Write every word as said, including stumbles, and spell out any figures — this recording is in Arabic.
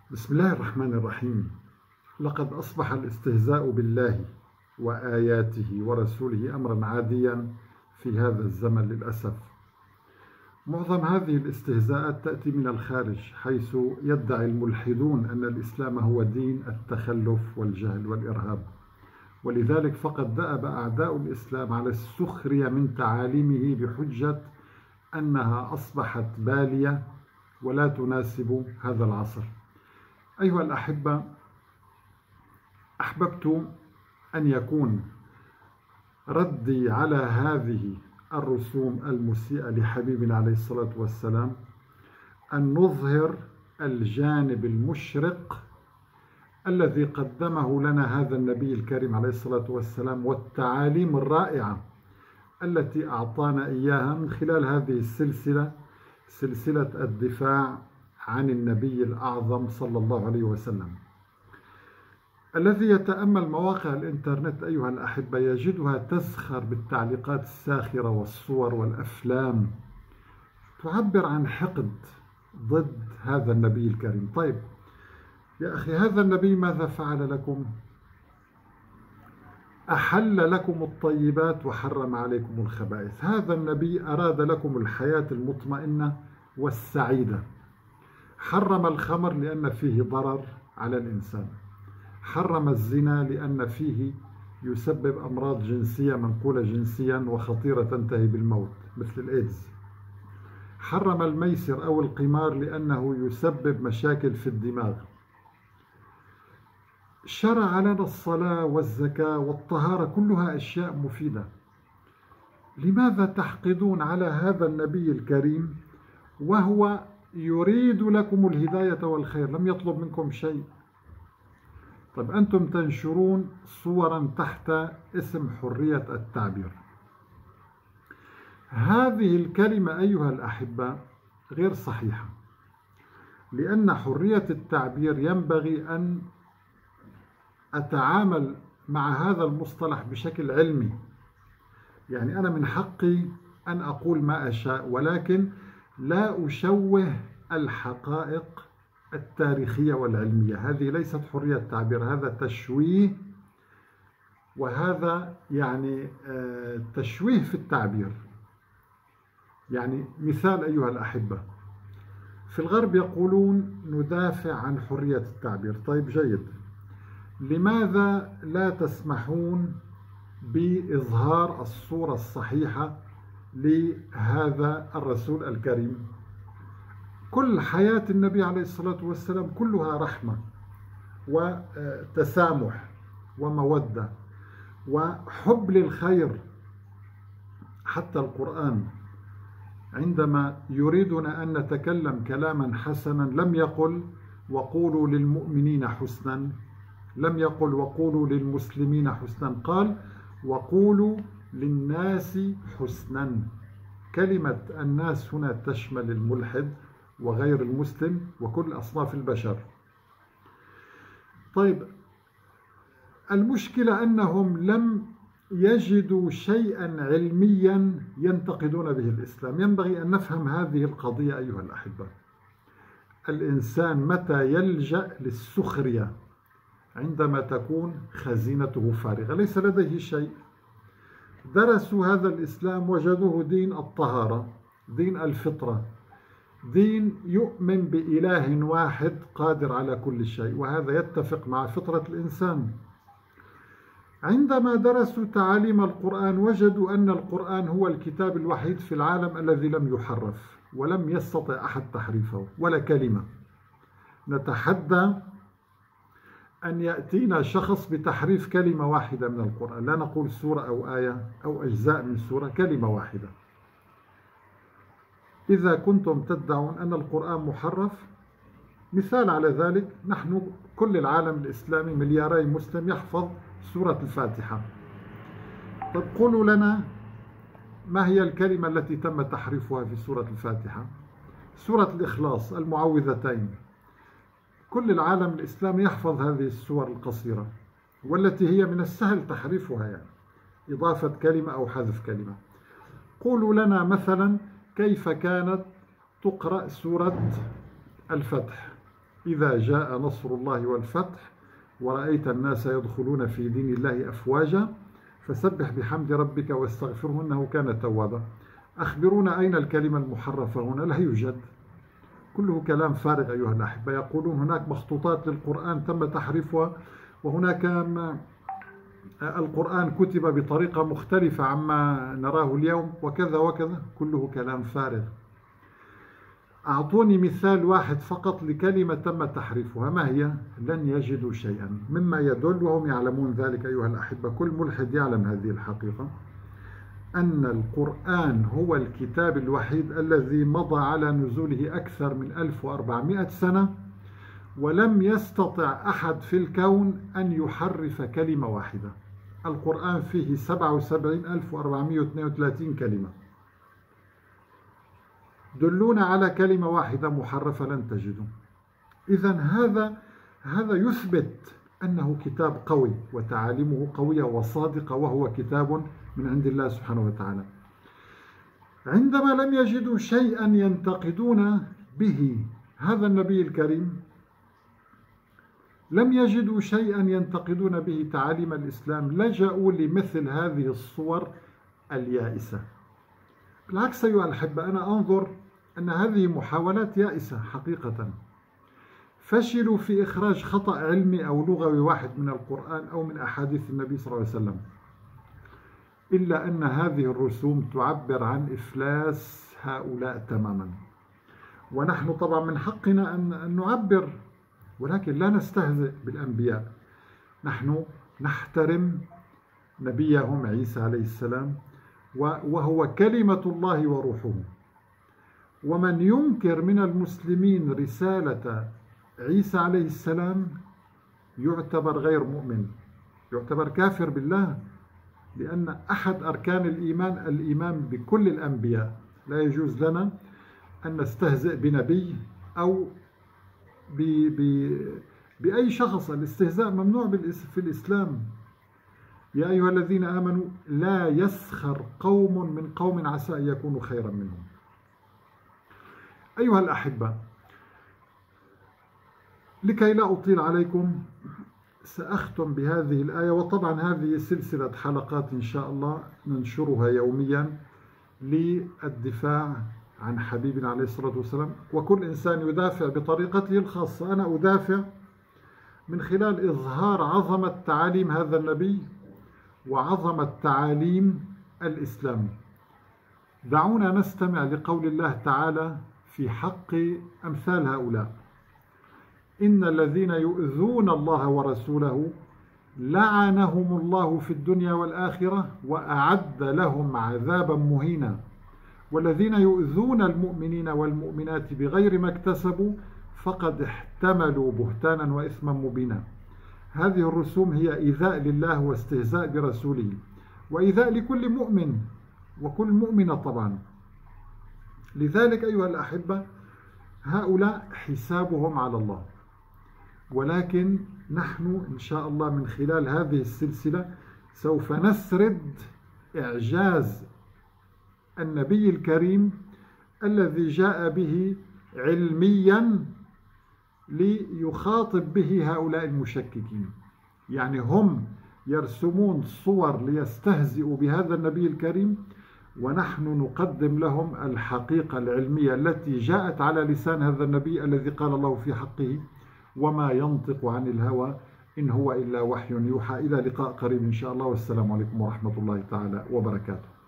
بسم الله الرحمن الرحيم. لقد أصبح الاستهزاء بالله وآياته ورسوله أمرا عاديا في هذا الزمن للأسف. معظم هذه الاستهزاءات تأتي من الخارج، حيث يدعي الملحدون أن الإسلام هو دين التخلف والجهل والإرهاب، ولذلك فقد دأب أعداء الإسلام على السخرية من تعاليمه بحجة أنها أصبحت بالية ولا تناسب هذا العصر. أيها الأحبة، أحببت أن يكون ردي على هذه الرسوم المسيئة لحبيبنا عليه الصلاة والسلام أن نظهر الجانب المشرق الذي قدمه لنا هذا النبي الكريم عليه الصلاة والسلام، والتعاليم الرائعة التي أعطانا إياها من خلال هذه السلسلة، سلسلة الدفاع عن النبي الأعظم صلى الله عليه وسلم. الذي يتأمل مواقع الإنترنت أيها الأحبة يجدها تزخر بالتعليقات الساخرة والصور والأفلام تعبر عن حقد ضد هذا النبي الكريم. طيب يا أخي، هذا النبي ماذا فعل لكم؟ أحل لكم الطيبات وحرم عليكم الخبائث. هذا النبي أراد لكم الحياة المطمئنة والسعيدة. حرم الخمر لأن فيه ضرر على الإنسان، حرم الزنا لأن فيه يسبب أمراض جنسية منقولة جنسيا وخطيرة تنتهي بالموت مثل الإيدز، حرم الميسر أو القمار لأنه يسبب مشاكل في الدماغ، شرع لنا الصلاة والزكاة والطهارة، كلها أشياء مفيدة. لماذا تحقدون على هذا النبي الكريم وهو يريد لكم الهداية والخير؟ لم يطلب منكم شيء. طيب أنتم تنشرون صورا تحت اسم حرية التعبير. هذه الكلمة أيها الأحبة غير صحيحة، لأن حرية التعبير ينبغي أن أتعامل مع هذا المصطلح بشكل علمي. يعني أنا من حقي أن أقول ما أشاء، ولكن لا أشوه الحقائق التاريخية والعلمية. هذه ليست حرية تعبير، هذا تشويه، وهذا يعني تشويه في التعبير. يعني مثال أيها الأحبة، في الغرب يقولون ندافع عن حرية التعبير. طيب جيد، لماذا لا تسمحون بإظهار الصورة الصحيحة لهذا الرسول الكريم؟ كل حياة النبي عليه الصلاة والسلام كلها رحمة وتسامح ومودة وحب للخير. حتى القرآن عندما يريدنا أن نتكلم كلاما حسنا لم يقل وقولوا للمؤمنين حسنا، لم يقل وقولوا للمسلمين حسنا، قال وقولوا للناس حسنا. كلمة الناس هنا تشمل الملحد وغير المسلم وكل أصناف البشر. طيب المشكلة أنهم لم يجدوا شيئا علميا ينتقدون به الإسلام. ينبغي أن نفهم هذه القضية أيها الأحبة. الإنسان متى يلجأ للسخرية؟ عندما تكون خزينته فارغة، ليس لديه شيء. درسوا هذا الإسلام وجدوه دين الطهارة، دين الفطرة، دين يؤمن بإله واحد قادر على كل شيء، وهذا يتفق مع فطرة الإنسان. عندما درسوا تعاليم القرآن وجدوا أن القرآن هو الكتاب الوحيد في العالم الذي لم يحرف، ولم يستطع أحد تحريفه ولا كلمة. نتحدى أن يأتينا شخص بتحريف كلمة واحدة من القرآن، لا نقول سورة أو آية أو أجزاء من سورة، كلمة واحدة. إذا كنتم تدعون أن القرآن محرف، مثال على ذلك نحن كل العالم الإسلامي ملياري مسلم يحفظ سورة الفاتحة. طب قولوا لنا ما هي الكلمة التي تم تحريفها في سورة الفاتحة؟ سورة الإخلاص، المعوذتين. كل العالم الإسلامي يحفظ هذه السور القصيرة، والتي هي من السهل تحريفها، يعني إضافة كلمة أو حذف كلمة. قولوا لنا مثلا كيف كانت تقرأ سورة الفتح، إذا جاء نصر الله والفتح ورأيت الناس يدخلون في دين الله أفواجا فسبح بحمد ربك واستغفره إنه كان توابا. أخبرونا أين الكلمة المحرفة هنا؟ لا يوجد، كله كلام فارغ أيها الأحبة. يقولون هناك مخطوطات للقرآن تم تحريفها، وهناك القرآن كتب بطريقة مختلفة عما نراه اليوم وكذا وكذا، كله كلام فارغ. أعطوني مثال واحد فقط لكلمة تم تحريفها، ما هي؟ لن يجدوا شيئا، مما يدل وهم يعلمون ذلك أيها الأحبة، كل ملحد يعلم هذه الحقيقة، أن القرآن هو الكتاب الوحيد الذي مضى على نزوله أكثر من ألف وأربعمائة سنة، ولم يستطع أحد في الكون أن يحرف كلمة واحدة. القرآن فيه سبعة وسبعين ألف وأربعمائة واثنين وثلاثين كلمة، دلونا على كلمة واحدة محرفة لن تجدوا. إذن هذا هذا يثبت أنه كتاب قوي وتعاليمه قوية وصادقة، وهو كتاب من عند الله سبحانه وتعالى. عندما لم يجدوا شيئا ينتقدون به هذا النبي الكريم، لم يجدوا شيئا ينتقدون به تعاليم الإسلام، لجأوا لمثل هذه الصور اليائسة. بالعكس أيها الأحبة، أنا أنظر أن هذه محاولات يائسة حقيقة. فشلوا في إخراج خطأ علمي أو لغوي واحد من القرآن أو من أحاديث النبي صلى الله عليه وسلم، إلا أن هذه الرسوم تعبر عن إفلاس هؤلاء تماما. ونحن طبعا من حقنا أن نعبر، ولكن لا نستهزئ بالأنبياء. نحن نحترم نبيهم عيسى عليه السلام، وهو كلمة الله وروحه. ومن ينكر من المسلمين رسالة عيسى عليه السلام يعتبر غير مؤمن، يعتبر كافر بالله، لأن أحد أركان الإيمان الإيمان بكل الأنبياء. لا يجوز لنا أن نستهزئ بنبي أو ب ب بأي شخص. الاستهزاء ممنوع في الإسلام. يا أيها الذين آمنوا لا يسخر قوم من قوم عسى أن يكونوا خيرا منهم. أيها الأحبة، لكي لا أطيل عليكم سأختم بهذه الآية، وطبعا هذه سلسلة حلقات إن شاء الله ننشرها يوميا للدفاع عن حبيبنا عليه الصلاة والسلام، وكل إنسان يدافع بطريقته الخاصة. أنا أدافع من خلال إظهار عظمة تعاليم هذا النبي وعظمة تعاليم الإسلام. دعونا نستمع لقول الله تعالى في حق أمثال هؤلاء: إن الذين يؤذون الله ورسوله لعنهم الله في الدنيا والآخرة وأعد لهم عذابا مهينا، والذين يؤذون المؤمنين والمؤمنات بغير ما اكتسبوا فقد احتملوا بهتانا وإثما مبينا. هذه الرسوم هي إيذاء لله واستهزاء برسوله، وإيذاء لكل مؤمن وكل مؤمنة طبعا. لذلك أيها الأحبة، هؤلاء حسابهم على الله، ولكن نحن إن شاء الله من خلال هذه السلسلة سوف نسرد إعجاز النبي الكريم الذي جاء به علميا ليخاطب به هؤلاء المشككين. يعني هم يرسمون صور ليستهزئوا بهذا النبي الكريم، ونحن نقدم لهم الحقيقة العلمية التي جاءت على لسان هذا النبي الذي قال الله في حقه: وما ينطق عن الهوى إن هو إلا وحي يوحى. إلى لقاء قريب إن شاء الله، والسلام عليكم ورحمة الله تعالى وبركاته.